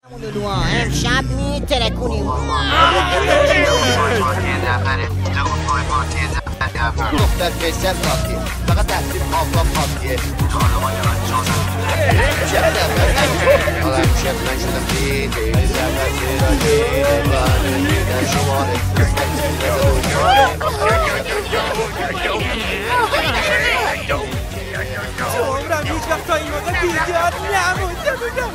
امشب میترکونیم دختر کیسر راکیه فقط تحصیل آقا پاکیه حالا شب من شدم دیده زفر زیرا دیده بانه دیدن شماره عمرم هیچ وقت تا این موقع بیدار نمونده بودم